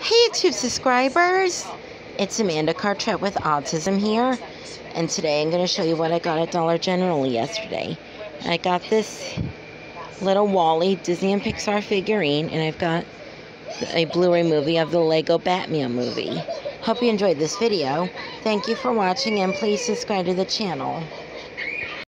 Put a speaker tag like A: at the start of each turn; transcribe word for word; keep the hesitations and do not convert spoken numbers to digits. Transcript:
A: Hey YouTube subscribers, it's Amanda Cartrette with Autism here, and today I'm going to show you what I got at Dollar General yesterday. I got this little Wall-E Disney and Pixar figurine, and I've got a Blu-ray movie of the Lego Batman movie. Hope you enjoyed this video. Thank you for watching, and please subscribe to the channel.